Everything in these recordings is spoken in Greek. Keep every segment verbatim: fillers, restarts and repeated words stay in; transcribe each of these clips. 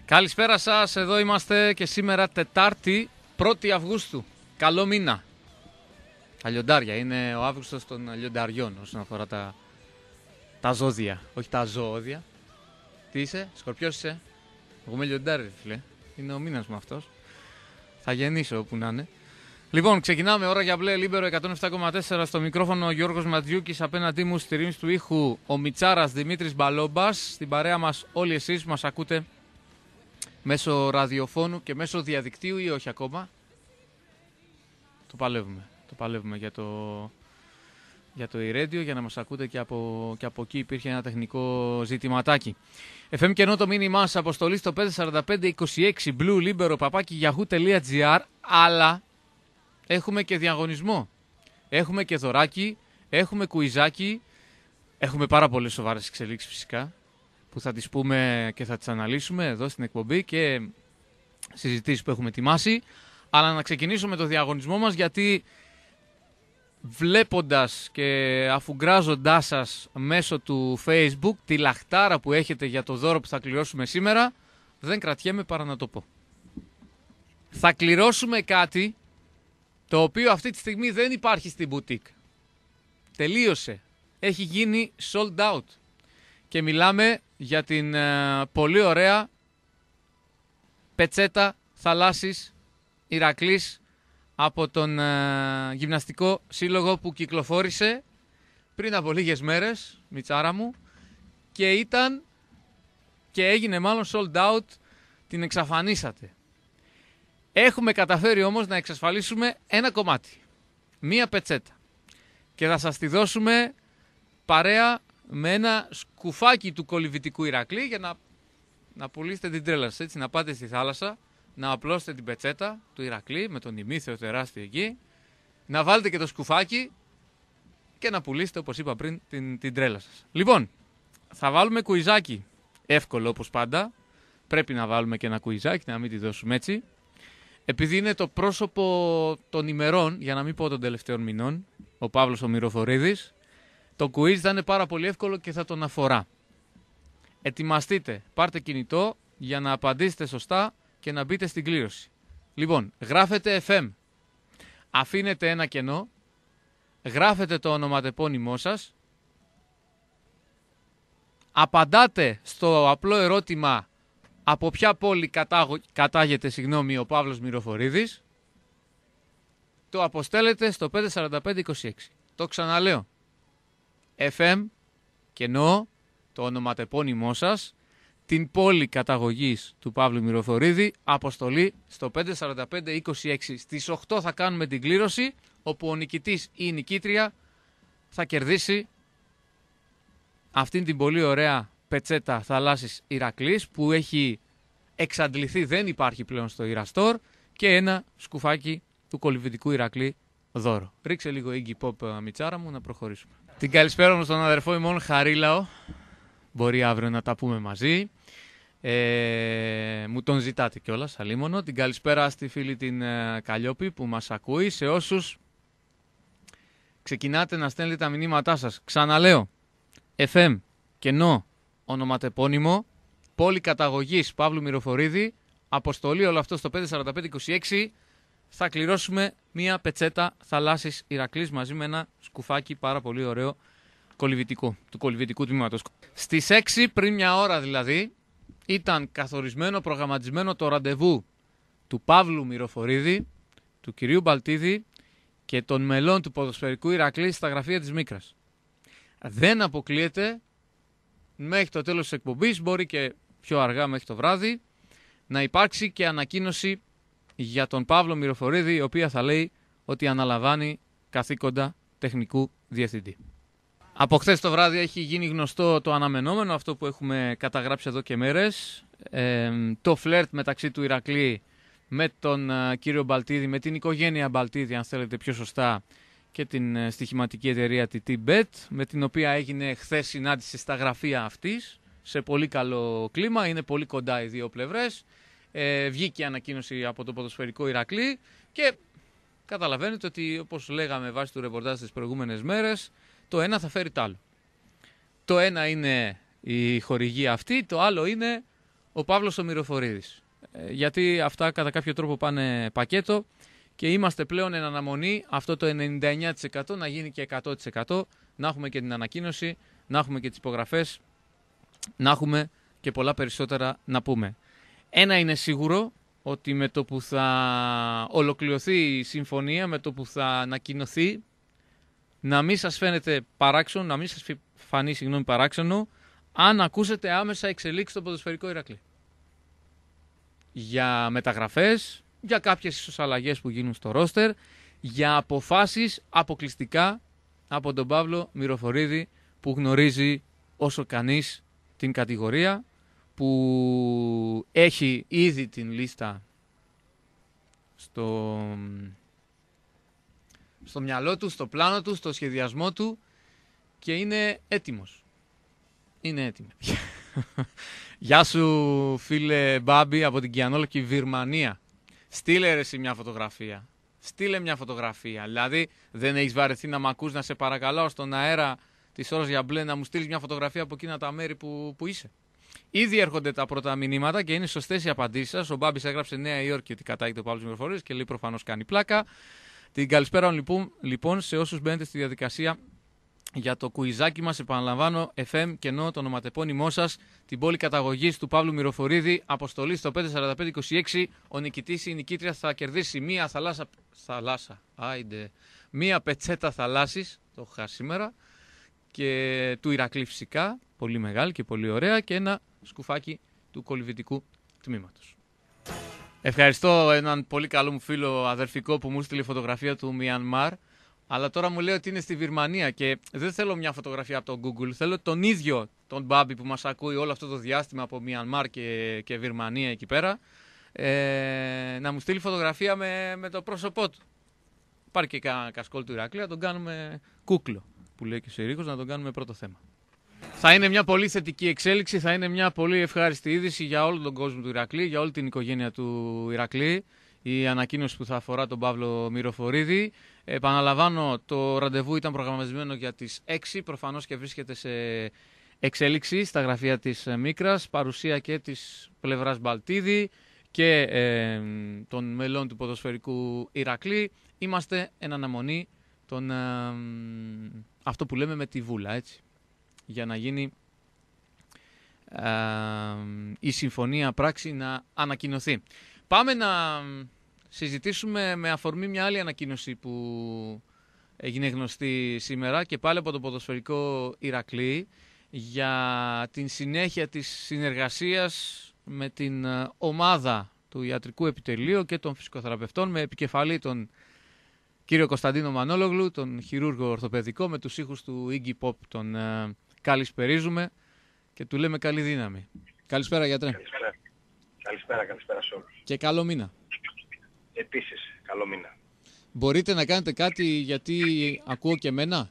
Καλησπέρα σας, εδώ είμαστε και σήμερα Τετάρτη πρώτη Αυγούστου. Καλό μήνα. Τα λιοντάρια, είναι ο Αύγουστος των λιονταριών όσον αφορά τα, τα ζώδια, όχι τα ζώδια. Τι είσαι, Σκορπιός είσαι? Εγώ είμαι λιοντάρι, φίλε. Είναι ο μήνας μου αυτός. Θα γεννήσω όπου να είναι. Λοιπόν, ξεκινάμε ώρα για μπλε Λίμπερο εκατόν επτά κόμμα τέσσερα στο μικρόφωνο ο Γιώργος Ματζιούκης, απέναντί μου στη ρύθμιση του ήχου ο Μιτσάρας Δημήτρης Μπαλόμπας. Στην παρέα μας όλοι εσείς που μας ακούτε μέσω ραδιοφώνου και μέσω διαδικτύου ή όχι ακόμα. Το παλεύουμε. Το παλεύουμε για το, για το e-radio, για να μας ακούτε και από, και από εκεί υπήρχε ένα τεχνικό ζητηματάκι. εφ εμ και ενώ το μήνυμά σας αποστολή στο πέντε τέσσερα πέντε είκοσι έξι blue libero παπάκι yahoo τελεία gr, αλλά έχουμε και διαγωνισμό. Έχουμε και δωράκι, έχουμε κουιζάκι, έχουμε πάρα πολλές σοβαρές εξελίξεις φυσικά, που θα τις πούμε και θα τις αναλύσουμε εδώ στην εκπομπή και συζητήσεις που έχουμε ετοιμάσει. Αλλά να ξεκινήσουμε το διαγωνισμό μας, γιατί βλέποντας και αφουγκράζοντάς σας μέσω του Facebook τη λαχτάρα που έχετε για το δώρο που θα κληρώσουμε σήμερα, δεν κρατιέμαι παρά να το πω. Θα κληρώσουμε κάτι το οποίο αυτή τη στιγμή δεν υπάρχει στην boutique. Τελείωσε. Έχει γίνει sold out. Και μιλάμε για την ε, πολύ ωραία πετσέτα θαλάσσης Ηρακλής από τον ε, γυμναστικό σύλλογο που κυκλοφόρησε πριν από λίγες μέρες, Μιτσάρα μου, και ήταν και έγινε μάλλον sold out, την εξαφανίσατε. Έχουμε καταφέρει όμως να εξασφαλίσουμε ένα κομμάτι, μία πετσέτα, και θα σας τη δώσουμε παρέα με ένα σκουφάκι του κολυβητικού Ηρακλή για να, να πουλήσετε την τρέλα σας, έτσι, να πάτε στη θάλασσα, να απλώσετε την πετσέτα του Ηρακλή με τον ημίθεο τεράστιο εκεί, να βάλετε και το σκουφάκι και να πουλήσετε, όπως είπα πριν, την, την τρέλα σας. Λοιπόν, θα βάλουμε κουιζάκι, εύκολο όπως πάντα, πρέπει να βάλουμε και ένα κουιζάκι, να μην τη δώσουμε έτσι. Επειδή είναι το πρόσωπο των ημερών, για να μην πω των τελευταίων μηνών, ο Παύλος ο Μυροφορίδης, το quiz θα είναι πάρα πολύ εύκολο και θα τον αφορά. Ετοιμαστείτε, πάρτε κινητό για να απαντήσετε σωστά και να μπείτε στην κλήρωση. Λοιπόν, γράφετε εφ εμ, αφήνετε ένα κενό, γράφετε το ονοματεπώνυμό σας, απαντάτε στο απλό ερώτημα από ποια πόλη κατάγω, κατάγεται συγγνώμη, ο Παύλος Μυροφορίδης, το αποστέλλετε στο πέντε τέσσερα πέντε είκοσι έξι. Το ξαναλέω. εφ εμ, κενό, το ονοματεπώνυμό σας, την πόλη καταγωγής του Παύλου Μυροφορίδη, αποστολή στο πέντε τέσσερα πέντε είκοσι έξι. Στις οκτώ θα κάνουμε την κλήρωση, όπου ο νικητής ή η νικήτρια θα κερδίσει αυτήν την πολύ ωραία πετσέτα θαλάσσης Ηρακλής που έχει εξαντληθεί, δεν υπάρχει πλέον στο Ηραστόρ, και ένα σκουφάκι του κολυβητικού Ηρακλή δώρο. Ρίξε λίγο Iggy Pop, Μιτσάρα μου, να προχωρήσουμε. Την καλησπέρα μου στον αδερφό ημών Χαρίλαο. Μπορεί αύριο να τα πούμε μαζί. Ε, μου τον ζητάτε κιόλας, αλίμονο. Την καλησπέρα στη φίλη την ε, Καλλιόπη που μας ακούει. Σε όσους ξεκινάτε να στέλνετε τα μηνύματά σας, ξαναλέω, εφ εμ, κενό, ονοματεπώνυμο, πόλη καταγωγής Παύλου Μυροφορίδη, αποστολή όλο αυτό στο πέντε τέσσερα πέντε είκοσι έξι. Θα κληρώσουμε μία πετσέτα θαλάσσης Ηρακλής μαζί με ένα σκουφάκι πάρα πολύ ωραίο κολυβητικό, του κολυβητικού τμήματος. Στις έξι, πριν μια ώρα δηλαδή, ήταν καθορισμένο, προγραμματισμένο το ραντεβού του Παύλου Μυροφορίδη, του κυρίου Μπαλτίδη και των μελών του ποδοσφαιρικού Ηρακλή στα γραφεία της Μίκρας. Δεν αποκλείεται μέχρι το τέλος της εκπομπής, μπορεί και πιο αργά μέχρι το βράδυ, να υπάρξει και ανακοίνωση για τον Παύλο Μυροφορίδη, η οποία θα λέει ότι αναλαμβάνει καθήκοντα τεχνικού διευθυντή. Από χθες το βράδυ έχει γίνει γνωστό το αναμενόμενο, αυτό που έχουμε καταγράψει εδώ και μέρες, ε, το φλερτ μεταξύ του Ηρακλή με τον uh, κύριο Μπαλτίδη, με την οικογένεια Μπαλτίδη, αν θέλετε πιο σωστά, και την uh, στοιχηματική εταιρεία τη T-Bet, με την οποία έγινε χθες συνάντηση στα γραφεία αυτής, σε πολύ καλό κλίμα, είναι πολύ κοντά οι δύο πλευρές. Ε, βγήκε ανακοίνωση από το ποδοσφαιρικό Ηρακλή και καταλαβαίνετε ότι, όπως λέγαμε βάσει του ρεπορτάζ τις προηγούμενες μέρες, το ένα θα φέρει το άλλο. Το ένα είναι η χορηγία αυτή, το άλλο είναι ο Παύλος ο Μυροφορίδης. Ε, γιατί αυτά κατά κάποιο τρόπο πάνε πακέτο και είμαστε πλέον εν αναμονή αυτό το ενενήντα εννέα τοις εκατό να γίνει και εκατό τοις εκατό, να έχουμε και την ανακοίνωση, να έχουμε και τις υπογραφές, να έχουμε και πολλά περισσότερα να πούμε. Ένα είναι σίγουρο, ότι με το που θα ολοκληρωθεί η συμφωνία, με το που θα ανακοινωθεί, να μην σας φαίνεται παράξενο, να μην σας φανεί συγγνώμη, παράξενο, αν ακούσετε άμεσα εξελίξεις στο ποδοσφαιρικό Ηρακλή. Για μεταγραφές, για κάποιες ίσως αλλαγές που γίνουν στο ρόστερ, για αποφάσεις αποκλειστικά από τον Παύλο Μυροφορίδη, που γνωρίζει όσο κανείς την κατηγορία, που έχει ήδη την λίστα στο, στο μυαλό του, στο πλάνο του, στο σχεδιασμό του και είναι έτοιμος. Είναι έτοιμος. Γεια σου φίλε Μπάμπη από την Κιανόλκη Βυρμανία. Στείλε ρε εσύ μια φωτογραφία. Στείλε μια φωτογραφία. Δηλαδή δεν έχεις βαρεθεί να μ' ακούς, να σε παρακαλώ στον αέρα της ώρας για μπλε να μου στείλεις μια φωτογραφία από εκείνα τα μέρη που, που είσαι. Ήδη έρχονται τα πρώτα μηνύματα και είναι σωστές οι απαντήσεις σας. Ο Μπάμπης έγραψε Νέα Υόρκη ότι κατάγεται ο Παύλος Μυροφορίδης και λέει προφανώς κάνει πλάκα. Την καλησπέρα λοιπόν, λοιπόν σε όσους μπαίνετε στη διαδικασία για το κουιζάκι μας. Επαναλαμβάνω, εφ εμ κενό το ονοματεπώνυμό σας, την πόλη καταγωγής του Παύλου Μυροφορίδη, αποστολή στο πέντε σαράντα πέντε είκοσι έξι. Ο νικητής ή η νικήτρια θα κερδίσει μία θαλάσσα. Θαλάσσα. Άιντε. Μία πετσέτα θαλάσσης. Το είχα σήμερα. Και του Ηρακλή φυσικά. Πολύ μεγάλη και πολύ ωραία. Και ένα σκουφάκι του κολυβητικού τμήματος. Ευχαριστώ έναν πολύ καλό μου φίλο αδερφικό που μου στείλε φωτογραφία του Μιανμάρ. Αλλά τώρα μου λέει ότι είναι στη Βυρμανία και δεν θέλω μια φωτογραφία από το Google. Θέλω τον ίδιο τον Μπάμπη που μας ακούει όλο αυτό το διάστημα από Μιανμάρ και, και Βυρμανία εκεί πέρα. Ε, να μου στείλει φωτογραφία με, με το πρόσωπό του. Υπάρχει και κα, κασκόλ του Ηρακλή, να τον κάνουμε κούκλο. Που λέει και ο Σερίκος, να τον κάνουμε πρώτο θέμα. Θα είναι μια πολύ θετική εξέλιξη, θα είναι μια πολύ ευχάριστη είδηση για όλο τον κόσμο του Ηρακλή, για όλη την οικογένεια του Ηρακλή. Η ανακοίνωση που θα αφορά τον Παύλο Μυροφορίδη. Επαναλαμβάνω, το ραντεβού ήταν προγραμματισμένο για τις έξι, προφανώς και βρίσκεται σε εξέλιξη στα γραφεία της Μίκρας, παρουσία και της πλευράς Μπαλτίδη και ε, των μελών του ποδοσφαιρικού Ηρακλή. Είμαστε εν αναμονή των, ε, αυτό που λέμε με τη βούλα, έτσι, για να γίνει ε, η συμφωνία πράξη να ανακοινωθεί. Πάμε να συζητήσουμε με αφορμή μια άλλη ανακοίνωση που έγινε γνωστή σήμερα και πάλι από το ποδοσφαιρικό Ηρακλή για την συνέχεια της συνεργασίας με την ομάδα του ιατρικού επιτελείου και των φυσικοθεραπευτών με επικεφαλή τον κύριο Κωνσταντίνο Μανόλογλου, τον χειρούργο ορθοπαιδικό, με τους ήχους του Iggy Pop τον uh, καλησπερίζουμε και του λέμε καλή δύναμη. Καλησπέρα γιατρέ. Καλησπέρα. Καλησπέρα, καλησπέρα σε όλους. Και καλό μήνα. Επίσης, καλό μήνα. Μπορείτε να κάνετε κάτι γιατί ακούω και εμένα.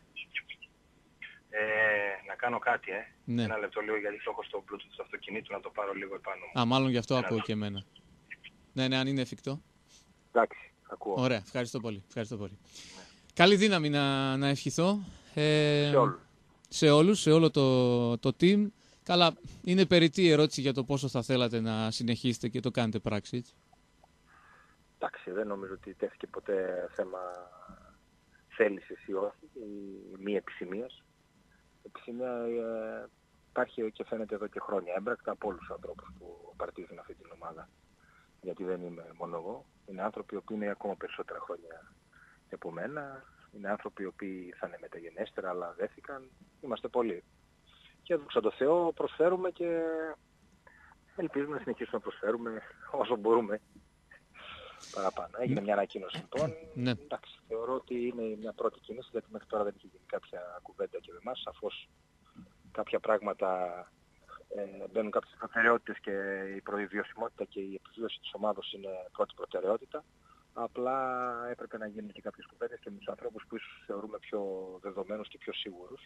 Ε, να κάνω κάτι, ε. Ναι. Ένα λεπτό λίγο γιατί το έχω στο Bluetooth του αυτοκινήτου να το πάρω λίγο επάνω μου. Α, μάλλον γι' αυτό Ένα ακούω λεπτό. και εμένα. Ναι, ναι, αν είναι εφικτό. Εντάξει, ακούω. Ωραία, ευχαριστώ πολύ. Ευχαριστώ πολύ. Ναι. Καλή δύναμη να, να ευχηθώ. Ε, Σε όλους. Σε όλους, σε όλο το, το team. Καλά, είναι περιττή η ερώτηση για το πόσο θα θέλατε να συνεχίσετε και το κάνετε πράξη. Έτσι. Εντάξει, δεν νομίζω ότι τέθηκε ποτέ θέμα θέλησης ή όχι, ή μη επισημίας. Επισημία ε, υπάρχει και φαίνεται εδώ και χρόνια έμπρακτα από όλους τους ανθρώπους που παρτίζουν αυτή την ομάδα. Γιατί δεν είμαι μόνο εγώ. Είναι άνθρωποι οι οποίοι είναι ακόμα περισσότερα χρόνια από μένα. Είναι άνθρωποι οι οποίοι θα είναι μεταγενέστερα αλλά δέθηκαν. Είμαστε πολλοί. Και δόξα τω Θεώ προσφέρουμε και ελπίζουμε να συνεχίσουμε να προσφέρουμε όσο μπορούμε παραπάνω. Έγινε μια ανακοίνωση λοιπόν. Ναι. Εντάξει, θεωρώ ότι είναι μια πρώτη κίνηση γιατί μέχρι τώρα δεν είχε γίνει κάποια κουβέντα και με εμάς. Σαφώς κάποια πράγματα ε, μπαίνουν κάποιες προτεραιότητες και η προϊβιωσιμότητα και η επιβίωση της ομάδος είναι πρώτη προτεραιότητα. Απλά έπρεπε να γίνουν και κάποιες κουβέντες και με τους ανθρώπους που ίσως θεωρούμε πιο δεδομένους και πιο σίγουρους.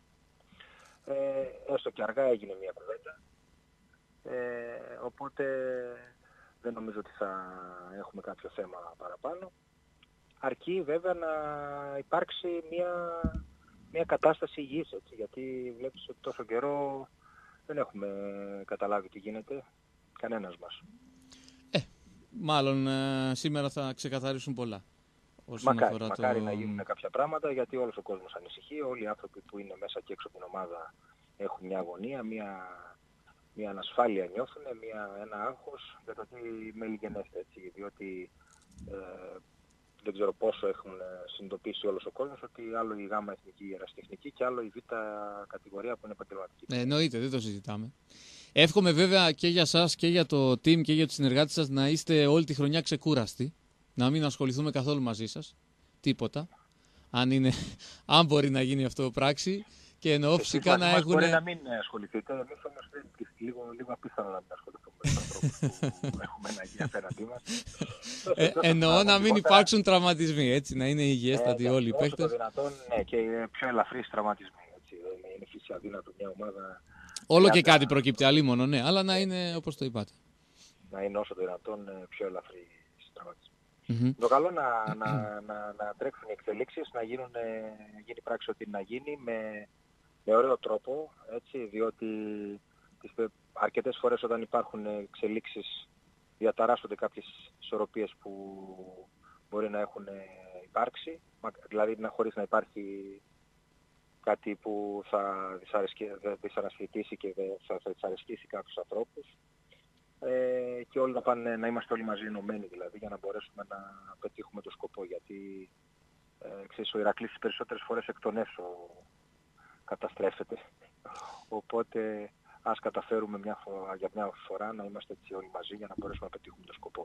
Ε, έστω και αργά έγινε μια κουβέντα. Ε, οπότε δεν νομίζω ότι θα έχουμε κάποιο θέμα παραπάνω. Αρκεί βέβαια να υπάρξει μια, μια κατάσταση υγιής, έτσι, γιατί βλέπεις ότι τόσο καιρό δεν έχουμε καταλάβει τι γίνεται κανένας μας. Ε, μάλλον ε, σήμερα θα ξεκαθαρίσουν πολλά. Μακάρι, μακάρι το... να γίνουν κάποια πράγματα, γιατί όλος ο κόσμος ανησυχεί, όλοι οι άνθρωποι που είναι μέσα και έξω από την ομάδα έχουν μια αγωνία, μια, μια ανασφάλεια νιώθουν, μια, ένα άγχος για το τι μελιγενέστε, έτσι, διότι ε, δεν ξέρω πόσο έχουν συνειδητοποιήσει όλος ο κόσμος ότι άλλο η γάμα εθνική ερασιτεχνική και άλλο η β' κατηγορία που είναι επαγγελματική. Ε, εννοείται, δεν το συζητάμε. Εύχομαι βέβαια και για σας και για το team και για τους συνεργάτες σας να είστε όλη τη χρονιά ξεκούραστοι, να μην ασχοληθούμε καθόλου μαζί σας, τίποτα, αν, είναι, αν μπορεί να γίνει αυτό πράξη. Και εννοώ φυσικά να έχουν... Μπορεί να μην ασχοληθείτε, εμείς όμως λίγο, λίγο απίθανο να μην ασχοληθούμε με τους ανθρώπους που έχουμε ένα υγεία απέναντί μας. Ε, εννοώ να μην υπάρξουν τραυματισμοί, έτσι, να είναι υγιέστατοι όλοι οι παίκτες. Όσο το δυνατόν, ναι, και πιο ελαφρύς τραυματισμοί, έτσι, είναι φυσικά αδύνατο μια ομάδα. Όλο και κάτι προκύπτει, αλίμονο, ναι, αλλά να είναι όπως το είπατε. Να είναι όσο το δυνατόν πιο ελαφρύς τραυματισμοί. Mm-hmm. Το καλό να, να, να, να τρέξουν οι εξελίξεις, να γίνουν, γίνει πράξη ό,τι να γίνει με, με ωραίο τρόπο, έτσι, διότι αρκετές φορές όταν υπάρχουν εξελίξεις διαταράσσονται κάποιες ισορροπίες που μπορεί να έχουν υπάρξει, δηλαδή να χωρίς να υπάρχει κάτι που θα δυσαρεσκητήσει και θα δυσαρεσκήσει κάποιους ανθρώπους. Ε, και όλοι να, πάνε, να είμαστε όλοι μαζί ενωμένοι δηλαδή για να μπορέσουμε να πετύχουμε το σκοπό, γιατί ε, ξέρεις, ο Ηρακλής τις περισσότερες φορές εκ των έσω καταστρέφεται, οπότε ας καταφέρουμε μια φορά, για μια φορά να είμαστε έτσι όλοι μαζί για να μπορέσουμε να πετύχουμε το σκοπό.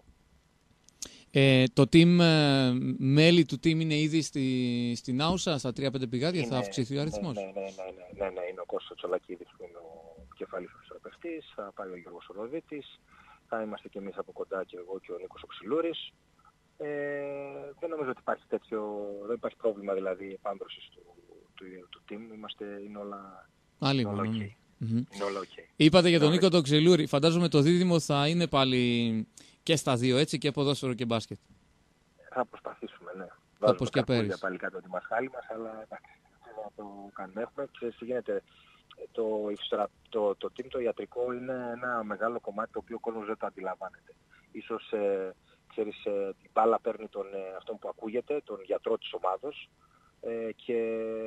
Ε, το team, ε, μέλη του team είναι ήδη στη, στην Άουσα, στα τρία πέντε πηγάδια, είναι, θα αυξηθεί ο αριθμός? Ναι, ναι, ναι, ναι, ναι, ναι, είναι ο Κώστας Τσολακίδης που είναι ο κεφαλής φυσιοθεραπευτής, θα πάει ο Γιώργος Οροδίτης, θα είμαστε και εμείς από κοντά και εγώ και ο Νίκος ο Ξυλούρης. Ε, δεν νομίζω ότι υπάρχει τέτοιο, δεν υπάρχει πρόβλημα δηλαδή επάνδρωσης του, του, του, του team, είμαστε, είναι όλα, είναι όλα ok. Mm-hmm. Είναι όλα okay. Είπατε για τον Νίκο τον Ξυλούρη, φαντάζομαι το δίδυμο θα είναι πάλι και στα δύο, έτσι, και ποδόσφαιρο και μπάσκετ. Θα προσπαθήσουμε, ναι. Όπως και πέρυσι. Πάλι κάτω τη μασχάλη μας, αλλά εντάξει, να το κάνουμε. Έχουμε, ξέρεις τι γίνεται, το, το, το team το ιατρικό είναι ένα μεγάλο κομμάτι το οποίο ο κόσμος δεν το αντιλαμβάνεται. Ίσως, ε, ξέρεις, ε, την μπάλα παίρνει τον, ε, αυτόν που ακούγεται, τον γιατρό της ομάδος, ε, και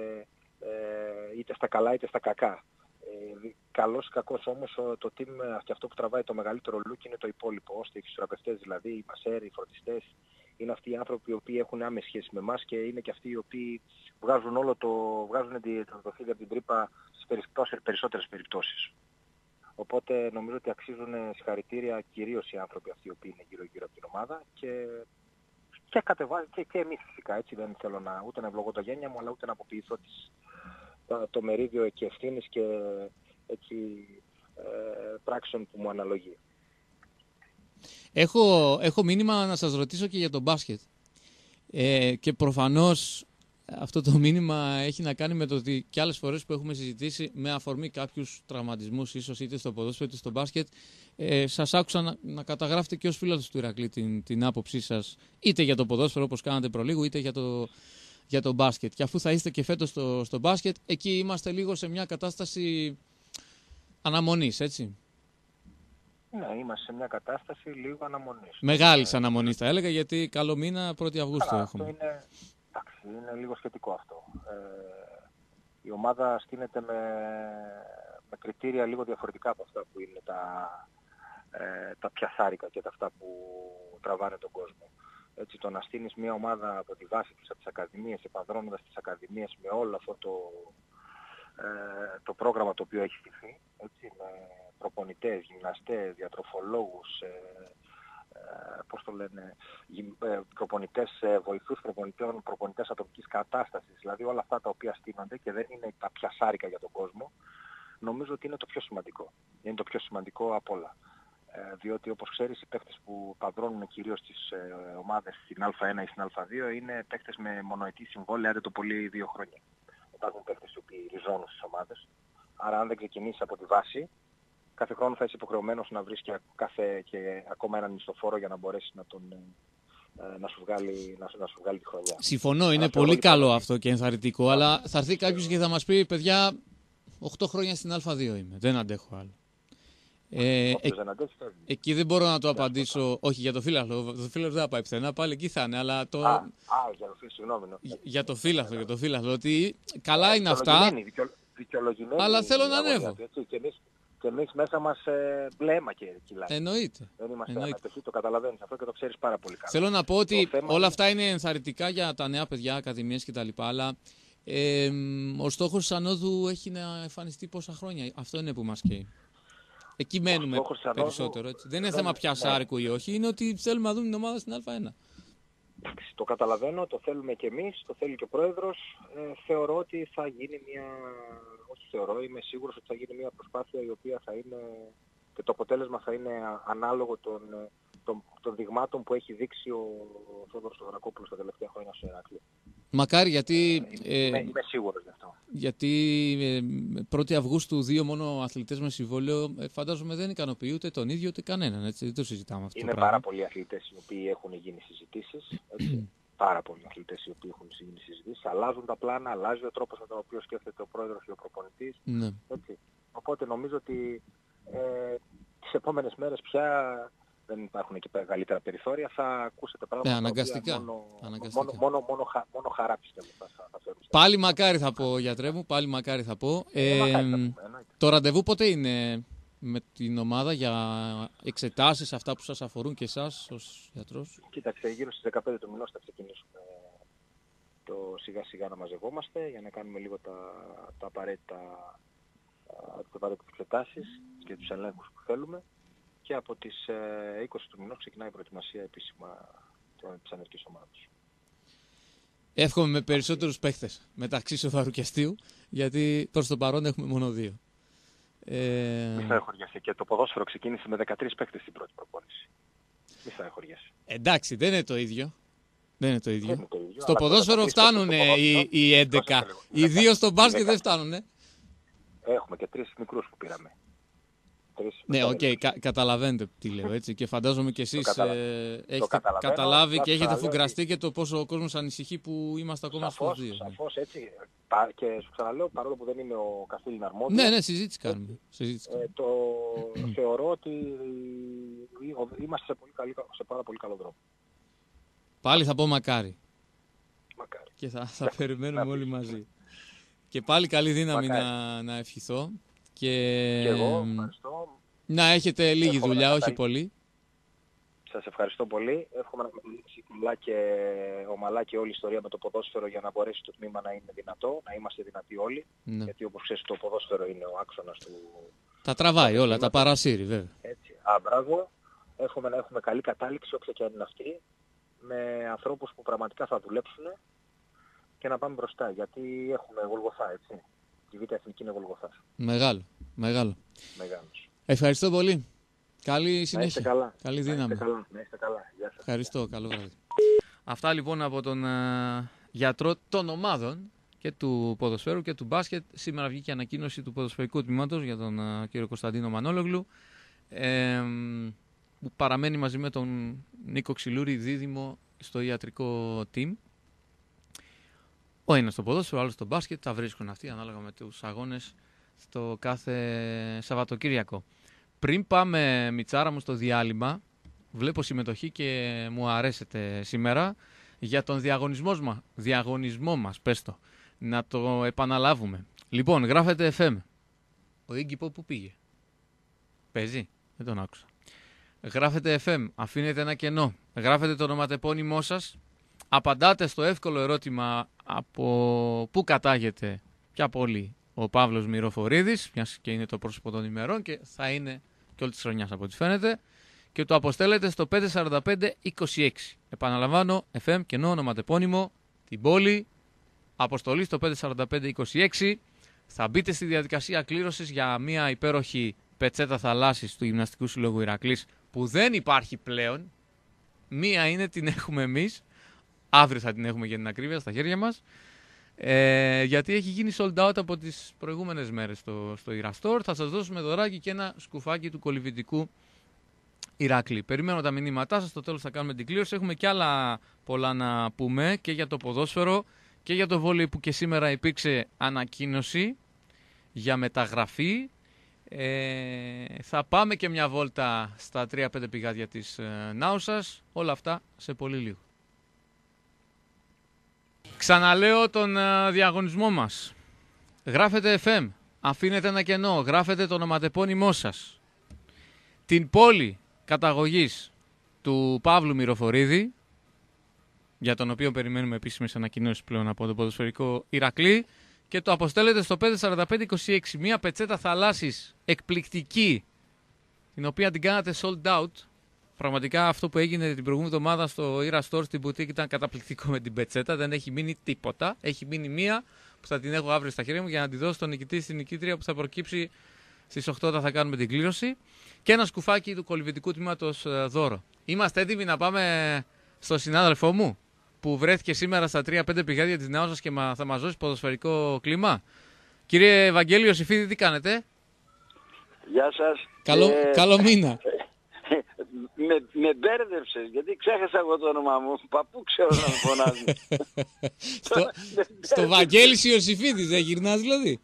ε, είτε στα καλά είτε στα κακά. Ε, καλός ή κακός όμως το team και αυτό που τραβάει το μεγαλύτερο look είναι το υπόλοιπο, ώστε οι φυσιοθεραπευτές δηλαδή, οι μασέροι, οι φροντιστές, είναι αυτοί οι άνθρωποι οι οποίοι έχουν άμεση σχέση με εμάς και είναι και αυτοί οι οποίοι βγάζουν όλο το, βγάζουν το φίδι από την τρύπα στις περισσότερες περιπτώσεις. Οπότε νομίζω ότι αξίζουν συγχαρητήρια κυρίως οι άνθρωποι αυτοί οι οποίοι είναι γύρω-γύρω από την ομάδα και, και κατεβάζει και, και εμείς φυσικά, έτσι, δεν θέλω να, ούτε να ευλογώ το γένεια μου, αλλά ούτε να αποποιηθώ τις, το, το μερίδιο και ευθύνης και έτσι, ε, πράξεων που μου αναλογεί. Έχω, έχω μήνυμα να σας ρωτήσω και για το μπάσκετ. Ε, και προφανώς αυτό το μήνυμα έχει να κάνει με το ότι και άλλες φορές που έχουμε συζητήσει με αφορμή κάποιους τραυματισμούς, ίσως είτε στο ποδόσφαιρο είτε στο μπάσκετ, ε, σας άκουσα να, να καταγράφετε και ως φίλος του Ηρακλή την, την άποψή σας, είτε για το ποδόσφαιρο όπως κάνατε προλίγου, είτε για το, για το μπάσκετ. Και αφού θα είστε και φέτος στο, στο μπάσκετ, εκεί είμαστε λίγο σε μια κατάσταση αναμονής, έτσι. Ναι, είμαστε σε μια κατάσταση λίγο αναμονής. Μεγάλης αναμονής θα έλεγα, γιατί καλό μήνα πρώτη Αυγούστου Άρα, έχουμε. Αυτό είναι, εντάξει, είναι λίγο σχετικό αυτό. Ε, η ομάδα στείνεται με, με κριτήρια λίγο διαφορετικά από αυτά που είναι τα, ε, τα πιασάρικα και τα αυτά που τραβάνε τον κόσμο. Έτσι, το να στείνεις μια ομάδα από τη βάση της, από τις ακαδημίες, επανδρώνοντας τις ακαδημίες με όλο αυτό το, ε, το πρόγραμμα το οποίο έχει στηθεί, έτσι, με προπονητές, γυμναστές, διατροφολόγους, ε, ε, πώς το λένε, ε, προπονητές, ε, βοηθούς προπονητών, προπονητές ατομικής κατάστασης, δηλαδή όλα αυτά τα οποία στείνονται και δεν είναι τα πιασάρικα για τον κόσμο, νομίζω ότι είναι το πιο σημαντικό. Είναι το πιο σημαντικό από όλα. Ε, διότι όπως ξέρεις οι παίκτες που παδρώνουν κυρίως τις ε, ομάδες στην Α1 ή στην Α2 είναι παίκτες με μονοετή συμβόλαια, άντε το πολύ δύο χρόνια. Υπάρχουν παίκτες οι οποίοι ριζώνουν στις ομάδες. Άρα αν δεν ξεκινήσεις από τη βάση, κάθε χρόνο θα είσαι υποχρεωμένος να βρεις και, κάθε, και ακόμα έναν μισθοφόρο για να μπορέσεις να, τον, ε, να, σου, βγάλει, να, να σου βγάλει τη χρονιά. Συμφωνώ, είναι πολύ λοιπόν καλό αυτό και ενθαρρυντικό, yeah. αλλά θα έρθει κάποιος και θα μας πει, παιδιά, οκτώ χρόνια στην Α2 είμαι, δεν αντέχω άλλο. Ε, Όποιος ε, δεν αντέχει φεύγει. εκεί δεν μπορώ να το απαντήσω. Όχι, για το φύλαθλο. Το φύλαθλο δεν θα πάει πουθενά. Πάλι εκεί θα είναι. Αλλά το... Α, α, για το φύλλο, συγγνώμη. για, για το φύλαθλο. Για το φύλαθλο. Ότι καλά Ε, είναι αυτά. δικαιολογημένη, δικαιο, δικαιολογημένη Αλλά θέλω να αγωνία ανέβω. του, έτσι. Και εμείς, και εμείς μέσα μας ε, μπλέμα και κιλάει. Εννοείται. Δεν είμαστε Εννοείται. ανατοχή, το καταλαβαίνεις αυτό και το ξέρεις πάρα πολύ καλά. Θέλω να πω ότι θέμα όλα είναι... αυτά είναι ενθαρρυντικά για τα νέα παιδιά, ακαδημίες κτλ. Αλλά ε, ο στόχος της ανόδου έχει να εμφανιστεί πόσα χρόνια. Αυτό είναι που μας καίει. Εκεί μένουμε περισσότερο. Έτσι. Δεν είναι θέμα πια σάρικου ή όχι. Είναι ότι θέλουμε να δούμε την ομάδα στην Α1. Το καταλαβαίνω, το θέλουμε και εμείς, το θέλει και ο Πρόεδρος. Ε, θεωρώ ότι θα γίνει μια... Όχι θεωρώ, είμαι σίγουρος ότι θα γίνει μια προσπάθεια η οποία θα είναι... και το αποτέλεσμα θα είναι ανάλογο των, των, των δειγμάτων που έχει δείξει ο Θόδωρος Σταυρακόπουλος τα τελευταία χρόνια στο Ηράκλειο. Μακάρι, γιατί... Ε, είμαι, είμαι σίγουρος γι' αυτό. Γιατί ε, πρώτη Αυγούστου δύο μόνο αθλητές με συμβόλαιο, ε, φαντάζομαι δεν ικανοποιεί ούτε τον ίδιο ούτε κανέναν. Έτσι, δεν το συζητάμε αυτό. Είναι το πάρα πολλοί αθλητές οι οποίοι έχουν γίνει συζητήσεις. Έτσι. Πάρα πολλοί αθλητές οι οποίοι έχουν γίνει συζητήσεις. Αλλάζουν τα πλάνα, αλλάζει ο τρόπος με τον οποίο σκέφτεται ο πρόεδρος και ο προπονητής. Ναι. Έτσι. Οπότε νομίζω ότι ε, τις επόμενες μέρες πια δεν υπάρχουν και μεγαλύτερα περιθώρια. Θα ακούσετε πράγματα. Ναι, αναγκαστικά. Μόνο, αναγκαστικά. μόνο, μόνο, μόνο, χα, μόνο χαρά πιστεύω θα, θα φέρουν. Πάλι μακάρι θα πω, γιατρέ μου, πάλι μακάρι θα πω. Ε, Ε, μακάρι θα πούμε, το ραντεβού πότε είναι με την ομάδα για εξετάσεις, αυτά που σας αφορούν και εσάς ως γιατρός? Κοίταξε, γύρω στις δεκαπέντε του μηνός θα ξεκινήσουμε το σιγά σιγά να μαζευόμαστε για να κάνουμε λίγο τα, τα απαραίτητα, τις απαραίτητες εξετάσεις και τους ελέγχους που θέλουμε. Και από τις ε, είκοσι του μηνός ξεκινάει η προετοιμασία επίσημα της ανεργικής ομάδας. Εύχομαι με περισσότερους παίχτες μεταξύ Σοβαρού και Αστείου, γιατί προς το παρόν έχουμε μόνο δύο. Ε... Μη θα εχωριάσει. Και το ποδόσφαιρο ξεκίνησε με δεκατρείς παίχτες στην πρώτη προπόνηση. Μη θα εχωριάσει. Εντάξει, δεν είναι το ίδιο. Δεν είναι το ίδιο. Είναι το ίδιο, στο ποδόσφαιρο φτάνουν οι, οι έντεκα. Οι δύο στο μπάσκετ δεν φτάνουν. Έχουμε και τρεις μικρούς που πήραμε. Ναι, οκ, okay, κα, καταλαβαίνετε τι λέω, έτσι. Και φαντάζομαι και εσείς ε, έχετε καταλάβει και έχετε φουγκραστεί και το πόσο ο κόσμος ανησυχεί που είμαστε ακόμα στους δύο. Σαφώς, έτσι. Και σου ξαναλέω, παρόλο που δεν είμαι ο καθήλυνα αρμόδιος. Ναι, ναι, συζήτηση κάνουμε. Συζήτηση. Ε, το θεωρώ ότι είμαστε σε, πολύ καλή, σε πάρα πολύ καλό δρόμο. Πάλι θα πω μακάρι. Μακάρι. Και θα, θα περιμένουμε όλοι μαζί. Και πάλι καλή δύναμη να, να ευχηθώ. Και, και εγώ ευχαριστώ. Να έχετε λίγη Εύχομαι δουλειά, να όχι κατα... πολύ. Σας ευχαριστώ πολύ. Εύχομαι να μιλήσει καλά και ομαλά και όλη η ιστορία με το ποδόσφαιρο για να μπορέσει το τμήμα να είναι δυνατό, να είμαστε δυνατοί όλοι. Ναι. Γιατί όπως ξέρεις το ποδόσφαιρο είναι ο άξονας του... Τα τραβάει όλα, τα παρασύρει βέβαια. Έτσι. Α, μπράβο. Εύχομαι να έχουμε καλή κατάληξη όποια και αν είναι αυτή, με ανθρώπους που πραγματικά θα δουλέψουν και να πάμε μπροστά. Γιατί έχουμε Γολγοθά, έτσι. Η Β' Εθνική είναι Γολγοθάς. Μεγάλο, μεγάλο. Μεγάλος. Ευχαριστώ πολύ. Καλή συνέχεια. Να είστε καλά. Καλή δύναμη. Να είστε καλά. Να είστε καλά. Γεια σας. Ευχαριστώ. Καλό βράδυ. Αυτά λοιπόν από τον uh, γιατρό των ομάδων και του ποδοσφαίρου και του μπάσκετ. Σήμερα βγήκε ανακοίνωση του ποδοσφαιρικού τμήματος για τον uh, κύριο Κωνσταντίνο Μανόλογλου, ε, που παραμένει μαζί με τον Νίκο Ξυλούρη δίδυμο στο ιατρικό team. Ο ένας στο ποδόσφαιρο, ο άλλος στο μπάσκετ. Τα βρίσκουν αυτοί ανάλογα με τους αγώνες στο κάθε Σαββατοκύριακο. Πριν πάμε, Μιτσάρα μου, στο διάλειμμα, βλέπω συμμετοχή και μου αρέσετε σήμερα για τον διαγωνισμό, μα, διαγωνισμό μας, πες το, να το επαναλάβουμε. Λοιπόν, γράφετε εφ εμ. Ο Iggy Pop που πήγε? Παίζει? Δεν τον άκουσα. Γράφετε εφ εμ, αφήνετε ένα κενό, γράφετε το ονοματεπώνυμό σας, απαντάτε στο εύκολο ερώτημα από πού κατάγεται πια πολύ ο Παύλος Μυροφορίδης, μιας και είναι το πρόσωπο των ημερών και θα είναι και όλη τη χρονιά από ό,τι φαίνεται, και το αποστέλλετε στο πέντε τέσσερα πέντε είκοσι έξι. Επαναλαμβάνω, εφ εμ κενό ονοματεπώνυμο, την πόλη, αποστολή στο πέντε τέσσερα πέντε είκοσι έξι. Θα μπείτε στη διαδικασία κλήρωσης για μια υπέροχη πετσέτα θαλάσσης του Γυμναστικού Συλλόγου Ηρακλής, που δεν υπάρχει πλέον. Μία είναι, την έχουμε εμείς. Αύριο θα την έχουμε για την ακρίβεια στα χέρια μας. Ε, γιατί έχει γίνει sold out από τις προηγούμενες μέρες στο, στο Irastore. Θα σας δώσουμε δωράκι και ένα σκουφάκι του κολυβητικού Ηράκλη. Περιμένω τα μηνύματά σας, στο τέλος θα κάνουμε την κλήρωση. Έχουμε κι άλλα πολλά να πούμε και για το ποδόσφαιρο και για το βόλεϊ, που και σήμερα υπήρξε ανακοίνωση για μεταγραφή. Ε, θα πάμε και μια βόλτα στα τρία πέντε πηγάδια της ε, Νάουσας. Όλα αυτά σε πολύ λίγο. Ξαναλέω τον ε, διαγωνισμό μας. Γράφετε εφ εμ, αφήνετε ένα κενό, γράφετε το ονοματεπώνυμό σας. Την πόλη καταγωγής του Παύλου Μυροφορίδη, για τον οποίο περιμένουμε επίσημες ανακοινώσεις πλέον από το ποδοσφαιρικό Ηρακλή, και το αποστέλλετε στο πέντε τέσσερα πέντε είκοσι έξι. Μία πετσέτα θαλάσσης εκπληκτική, την οποία την κάνατε sold out. Πραγματικά αυτό που έγινε την προηγούμενη εβδομάδα στο Ira Store στην boutique ήταν καταπληκτικό με την πετσέτα. Δεν έχει μείνει τίποτα. Έχει μείνει μία που θα την έχω αύριο στα χέρια μου για να τη δώσω στον νικητή, στην νικήτρια, που θα προκύψει στις οκτώ όταν θα κάνουμε την κλήρωση. Και ένα σκουφάκι του κολυβητικού τμήματος δώρο. Είμαστε έτοιμοι να πάμε στο συνάδελφό μου, που βρέθηκε σήμερα στα τρία πέντε πηγάδια της Νάουσας και θα μας δώσει ποδοσφαιρικό κλίμα. Κύριε Ευαγγέλιο Ιωσήφιδη, τι κάνετε? Γεια σας. Καλό, ε, καλό μήνα. με, με μπέρδεψες, γιατί ξέχασα εγώ το όνομά μου. Παππού ξέρω να με φωνάζουν. στο στο Βαγγέλης Ιωσήφιδης δεν γυρνάς δηλαδή?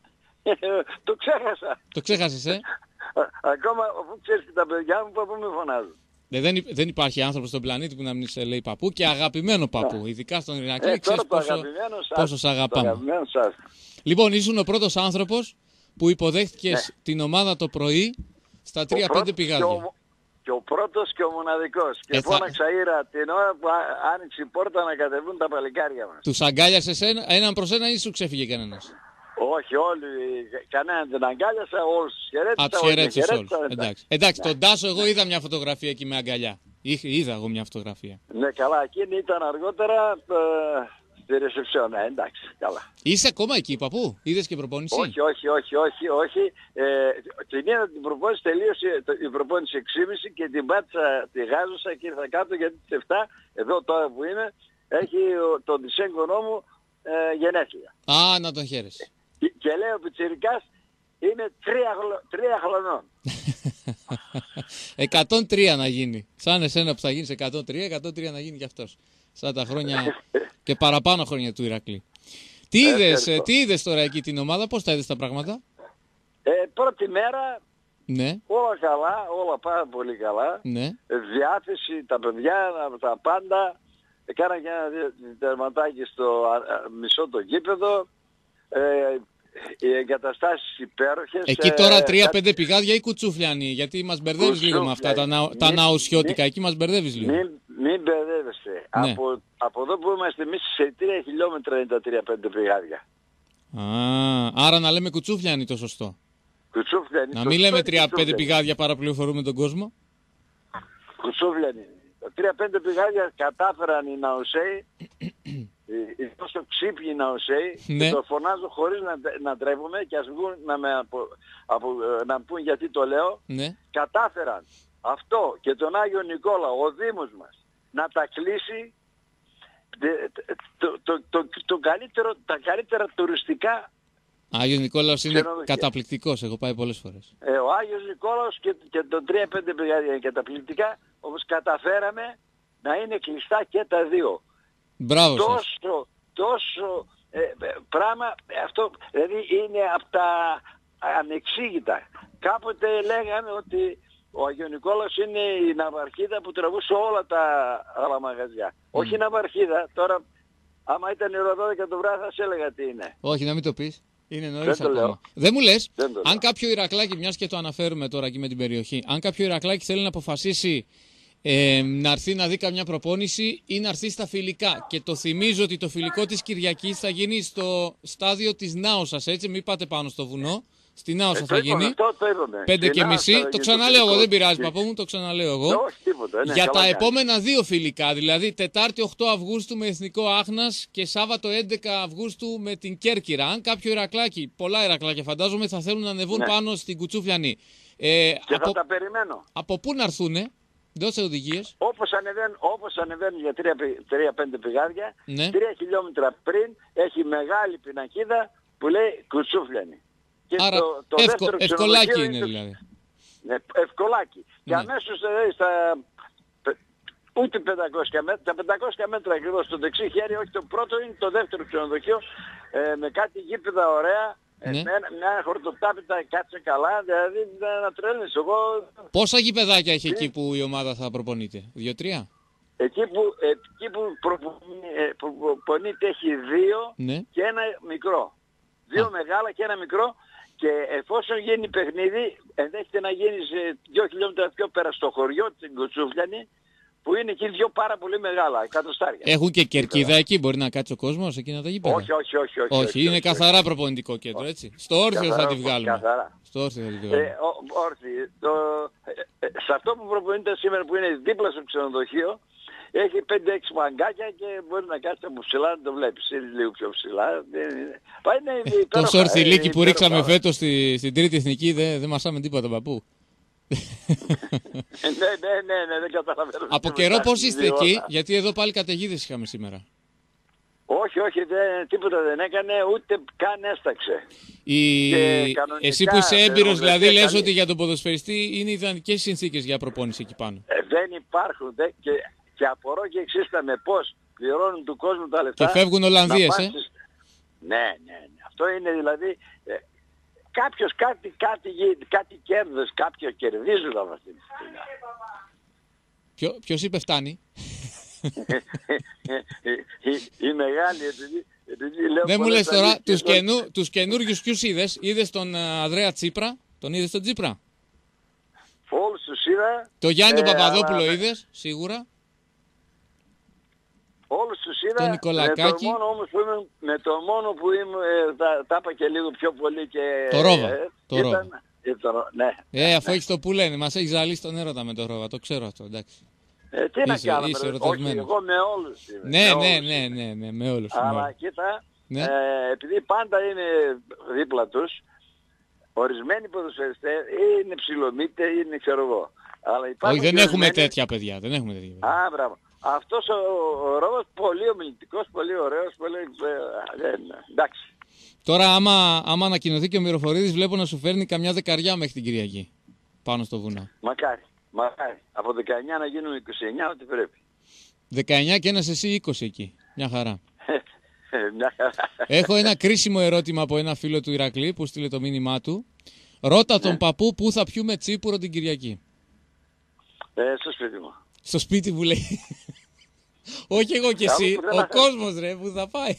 Το ξέχασα. Το ξέχασες, ε? Ακόμα αφού ξέρεις και τα παιδιά μου, παππού με φωνάζουν. Ε, δεν, δεν υπάρχει άνθρωπος στον πλανήτη που να μην σε λέει παππού, και αγαπημένο παππού. Ειδικά στον Ηρακλή, ε, ξέρεις πόσο, πόσο σ' αγαπάμε. Λοιπόν, ήσουν ο πρώτος άνθρωπος που υποδέχτηκες ναι. την ομάδα το πρωί στα τρία πέντε πηγάδια. Και ο, και ο πρώτος και ο μοναδικός. Και ε, φώναξα θα... Ήρα την ώρα που άνοιξε η πόρτα να κατεβούν τα παλικάρια μας. Τους αγκάλιασες ένα, έναν προς έναν ή σου ξέφυγε κανένας? Όχι, όλοι, κανέναν δεν αγκάλιασα, όλους τους χαιρέτησα. Α, τους χαιρέτησες όλους. Εντάξει, εντάξει ναι. Τον Τάσο εγώ είδα μια φωτογραφία εκεί με αγκαλιά. Είδα εγώ μια φωτογραφία. Ναι, καλά, εκείνη ήταν αργότερα ε, στη ρεσεψιόν, ναι, εντάξει, καλά. Είσαι ακόμα εκεί, παππού, είδες και προπόνηση? Όχι, όχι, όχι, όχι, όχι. Ε, την είδα την προπόνηση, τελείωσε η προπόνηση έξι και μισή και την πάτησα, τη γάζωσα και ήρθα κάτω, γιατί τις επτά, εδώ τώρα που είμαι, έχει τον δισέγγονό μου ε, γενέθλια. Α, να τον χαίρεσαι. Και, και λέει ο πιτσιρικάς είναι τρία, τρία χρονών. εκατόν τρία να γίνει. Σαν εσένα που θα γίνεις εκατόν τρία, εκατόν τρία να γίνει κι αυτός. Σαν τα χρόνια και παραπάνω χρόνια του Ηρακλή. Τι είδες, ε, τι είδες τώρα εκεί την ομάδα, πώς τα είδες τα πράγματα? Ε, πρώτη μέρα, ναι. όλα καλά, όλα πάρα πολύ καλά. Ναι. Διάθεση, τα παιδιά, τα πάντα. Έκανα και ένα τερματάκι στο μισό το γήπεδο. Ε, οι εγκαταστάσεις υπέροχες. Εκεί τώρα τρία πέντε ε, πηγάδια ή κουτσούφλιανοι, γιατί μας μπερδεύεις λίγο με αυτά τα, ναου, τα ναουσιώτικα, εκεί μας μπερδεύεις λίγο. Μην, μην μπερδεύεστε. Ναι. Από, από εδώ που είμαστε εμείς σε τρία χιλιόμετρα είναι τα τρία πέντε πηγάδια. Α, άρα να λέμε κουτσούφλιανοι το σωστό. Κουτσούφλιανοι. Να μην λέμε τρία πέντε πηγάδια, παραπληροφορούμε τον κόσμο. Κουτσούφλιανοι. Τα τρία πέντε πηγάδια κατάφεραν οι Ναουσέοι, οι τόσο ξύπνοι Ναουσέοι, ναι. Και το φωνάζω χωρίς να, να τρέπομαι και ας βγουν να, με απο, απο, να πούν γιατί το λέω. Ναι. Κατάφεραν αυτό και τον Άγιο Νικόλα, ο Δήμος μας, να τα κλείσει το, το, το, το καλύτερο, τα καλύτερα τουριστικά. Άγιος Νικόλαος είναι καταπληκτικός, έχω πάει πολλές φορές. Ε, ο Άγιος Νικόλαος και, και το τρία πέντε πηγάδια είναι καταπληκτικά, όπως καταφέραμε να είναι κλειστά και τα δύο. Μπράβο τόσο, σας. Τόσο ε, πράγμα, αυτό δηλαδή είναι από τα ανεξήγητα. Κάποτε λέγανε ότι ο Άγιος Νικόλαος είναι η ναυαρχίδα που τραβούσε όλα τα άλλα μαγαζιά. Mm. Όχι η ναυαρχίδα, τώρα άμα ήταν η ώρα δώδεκα το βράδυ θα σε έλεγα τι είναι. Όχι, να μην το πεις. Είναι νωρίς ακόμα. Λέω. Δεν μου λες, Δεν αν κάποιο Ηρακλάκι, μιας και το αναφέρουμε τώρα εκεί με την περιοχή, αν κάποιο Ηρακλάκι θέλει να αποφασίσει ε, να έρθει να δει καμιά προπόνηση ή να έρθει στα φιλικά. Και το θυμίζω ότι το φιλικό της Κυριακής θα γίνει στο στάδιο της Νάουσας, έτσι, μην πάτε πάνω στο βουνό. Στη Νάουσα ε, θα γίνει. Αυτό, το πέντε και μισή. Το ξαναλέω εγώ, δεν πειράζει παππού μου, το ξαναλέω εγώ. Όχι, τίποτα, ναι, για τα κάνει. επόμενα δύο φιλικά, δηλαδή Τετάρτη οκτώ Αυγούστου με Εθνικό Άχνας και Σάββατο έντεκα Αυγούστου με την Κέρκυρα. Αν κάποιο Ηρακλάκι, πολλά Ηρακλάκια φαντάζομαι, θα θέλουν να ανεβούν ναι. πάνω στην Κουτσούφλιανη. Ε, και από, θα τα περιμένω. Από πού να έρθουνε, δώσε οδηγίες. Όπως ανεβαίνουν, όπως ανεβαίνουν για τρία πέντε πηγάδια, ναι. τρία χιλιόμετρα πριν έχει μεγάλη πινακίδα που λέει Κουτσούφλιανη. Και άρα το, το εύκο, ευκολάκι είναι δηλαδή. Ναι, ευκολάκι. Ναι. Και αμέσως δηλαδή, στα ούτε πεντακόσια μέτρα, τα πεντακόσια μέτρα ακριβώς στο δεξί χέρι, όχι το πρώτο είναι το δεύτερο ξενοδοχείο, ε, με κάτι γήπεδα ωραία, Ε, Ναι. με μια χορτοτάπητα κάτσε καλά, δηλαδή να τρέλνεις. Εγώ Πόσα γηπεδάκια έχει εκεί που η ομάδα θα προπονείται? Δύο-τρία. εκεί που, εκεί που προπονεί- ε, που προπονείται έχει δύο Ναι. και ένα μικρό. Δύο Α. μεγάλα και ένα μικρό. Και εφόσον γίνει παιχνίδι, ενδέχεται να γίνει σε δύο χιλιόμετρα πιο πέρα στο χωριό, την Κουτσούφλιανη, που είναι εκεί δύο πάρα πολύ μεγάλα, εκατοστάρια. Έχουν και κερκίδα εκεί, μπορεί να κάτσει ο κόσμος εκείνα τα γήπεδα? Όχι, όχι, όχι. Όχι, Όχι, είναι καθαρά προπονητικό κέντρο, έτσι. Στο όρθιο θα Καθαρά, τη βγάλουμε. καθαρά. Στο όρθιο θα τη Ε, βγάλουμε. ο- όρθιοι. Το, ε, ε, σε αυτό που προπονείται σήμερα που είναι δίπλα στο ξενοδοχείο, έχει πέντε έξι μαγκάκια και μπορεί να κάτσει από ψηλά να το βλέπεις. Είναι λίγο πιο ψηλά. Δεν είναι- Πάει είναι υπέροχα, Τόσο ορθιλίκι είναι που ρίξαμε υπέροχα. φέτος στη, στην τρίτη εθνική δεν δεν μασάμε τίποτα, παππού. Ναι, ναι, ναι, ναι, δεν καταλαβαίνω. Από τι καιρό μετά πώς στη είστε δύο εκεί? ώρα. Γιατί εδώ πάλι καταιγίδες είχαμε σήμερα. Όχι, όχι, δεν, τίποτα δεν έκανε, ούτε καν έσταξε. Η... Και κανονικά, Εσύ που είσαι έμπειρος, θερμοκρασία δηλαδή λες καλή. ότι για τον ποδοσφαιριστή είναι ιδανικές συνθήκες για προπόνηση εκεί πάνω. Ε, δεν υπάρχουν δε, και, και απορώ και εξίσταμε πώς πληρώνουν του κόσμου τα λεφτά. Και φεύγουν να Ολλανδίες, πας ε. στις- Ναι, ναι, ναι. Αυτό είναι δηλαδή ε, κάποιος κάτι, κάτι, γι- κάτι κέρδος, κάποιο κερδίζουν από αυτή τη στιγμή. Ποιο, ποιος είπε φτάνει? η, η μεγάλη, επειδή, επειδή λέω Δεν μου πολλές λες τώρα, αλήθειες, τους, όχι. καινού, τους καινούριους ποιους είδες? Είδες τον ε, Ανδρέα Τσίπρα? Τον είδες τον Τσίπρα? Όλους τους είδα. Το Γιάννη ε, τον Παπαδόπουλο αλλά- είδες? Σίγουρα. Όλους τους είδα. Τον Νικολακάκη. Με το μόνο όμως που είμαι, με το μόνο που είμαι, ε, τα, τα είπα και λίγο πιο πολύ και... Το Ρόβα, ε, το ήταν, Ρόβα. ήταν, ναι. Ε, αφού έχεις το που λένε, μας έχει ζαλίσει τον έρωτα με το Ρόβα, το ξέρω αυτό, εντάξει. Ε, τι να Είσαι- κάνουμε, είσαι ρε. ερωτευμένος. Όχι, εγώ με όλους είμαι. Ναι, με ναι, όλους ναι, είμαι. ναι, ναι, με όλους. με Αλλά όλους. κοίτα, Ναι. ε, επειδή πάντα είναι δίπλα τους, ορισμένοι ποδοσφαιριστές είναι ψιλομύτε, είναι ξέρω εγώ. Αλλά υπάρχουν Όχι, δεν και έχουμε ορισμένοι- τέτοια παιδιά, δεν έχουμε τέτοια παιδιά. Α, μπράβο. Αυτός ο, ο Ρόβας πολύ ομιλητικός, πολύ ωραίος, πολύ... ε, δεν, εντάξει. Τώρα άμα, άμα ανακοινωθεί και ο Μυροφορίδης βλέπω να σου φέρνει καμιά δεκαριά μέχρι την Κυριακή. Πάνω στο βουνό. Μακάρι, μακάρι. Από δεκαεννιά να γίνουν είκοσι εννιά ό,τι πρέπει. δεκαεννιά και ένας εσύ είκοσι εκεί. Μια χαρά. Μια χαρά. Έχω ένα κρίσιμο ερώτημα από ένα φίλο του Ηρακλή που στείλε το μήνυμά του. Ρώτα τον παππού πού θα πιούμε τσίπουρο την Κυριακή. Ε, στο σπίτι μου. Στο σπίτι μου λέει. Όχι εγώ και Κάπου εσύ, που δεν ο θα- κόσμος ρε που θα πάει.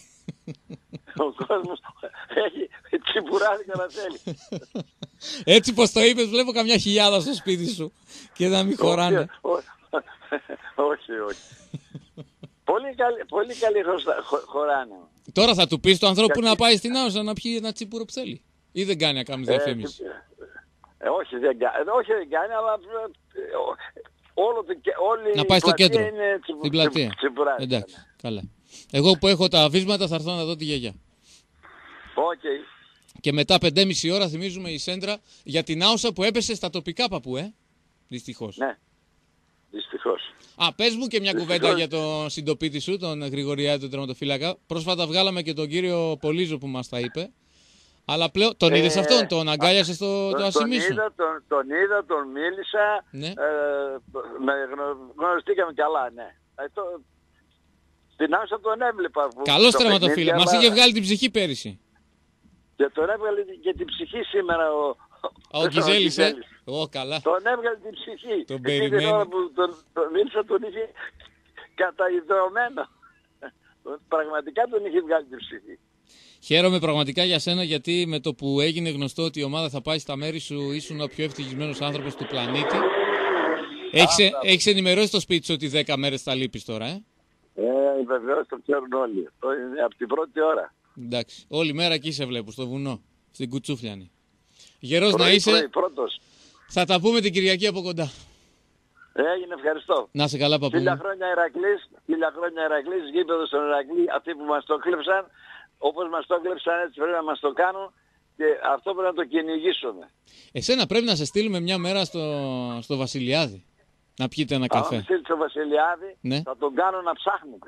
Ο κόσμος έχει τσιμπουράδικα να θέλει. Έτσι πως το είπες βλέπω καμιά χιλιάδα στο σπίτι σου και να μην χωράνε. Όχι, όχι, όχι. Πολύ καλή, πολύ καλή χωστα- χω- χωράνε. Τώρα θα του πεις στο ανθρώπου Κακή. να πάει στην Άουσα να πιει ένα τσίπουρο που θέλει. Ή δεν κάνει ακόμη διαφήμιση. Ε, ε, όχι, δεν κάνει, όχι, δεν κάνει, αλλά ε, ε, ο- όλο το, και- όλη Να πάει η στο πλατεία κέντρο. είναι τσιμπου- Στην πλατεία. τσιμπου- τσιμπουράδικα. Εντάξει, καλά. Εγώ που έχω τα βίσματα θα έρθω να δω τη γιαγιά. Οκ. Και μετά πεντέμιση ώρα θυμίζουμε η Σέντρα για την Άουσα που έπεσε στα τοπικά παππού, ε. Δυστυχώς. Ναι, δυστυχώς. Α, πες μου και μια Δυστυχώς. κουβέντα για τον συντοπίτη σου, τον Γρηγοριάδη, τον τερματοφύλακα. Πρόσφατα βγάλαμε και τον κύριο Πολύζο που μας τα είπε. Αλλά πλέον τον είδες Ε, αυτόν, τον αγκάλιασε στο το Τον, τον, ασημί σου. είδα, τον, τον είδα, τον μίλησα, Ναι. ε, με γνω- γνωριστήκαμε καλά, ναι. Αυτό, την Άουσα τον έβλεπα. που- Καλός στο τερματοφύλακα. παιχνίδι, Μας αλλά- είχε βγάλει την ψυχή πέρυσι. Και τον έβγαλε και την ψυχή σήμερα ο, Α, ο Κιζέλης, ε. Ω, καλά. Τον έβγαλε την ψυχή. Τον Εκείνη περιμένει. την ώρα που τον, τον μίλησα τον είχε καταϊδρωμένο. Πραγματικά τον είχε βγάλει την ψυχή. Χαίρομαι πραγματικά για σένα γιατί με το που έγινε γνωστό ότι η ομάδα θα πάει στα μέρη σου ήσουν ο πιο ευτυχισμένος άνθρωπος του πλανήτη. Έχεις, ε- έχεις ενημερώσει το σπίτι σου ότι δέκα μέρες θα λείπεις τώρα, ε. Ε, βεβαίως το ξέρουν όλοι. Αυτό είναι από την πρώτη ώρα. Εντάξει. Όλη μέρα εκεί σε βλέπω, στο βουνό, στην Κουτσούφλιανη. Γερός να Πρωί, είσαι, πρωί, πρώτος. θα τα πούμε την Κυριακή από κοντά. Έγινε, ευχαριστώ. Να σε καλά, παππού. Χίλια μου. χρόνια Ηρακλής, χίλια χρόνια Ηρακλής, γήπεδο στον Ηρακλή, αυτοί που μας το κλέψαν, όπως μας το κλέψαν έτσι πρέπει να μας το κάνουν και αυτό πρέπει να το κυνηγήσουμε. Εσένα πρέπει να σε στείλουμε μια μέρα στο, στο Βασιλιάδη. Να πιείτε ένα Αν καφέ. με στείλει ο Βασιλιάδη, Ναι. θα τον κάνω να ψάχνετε.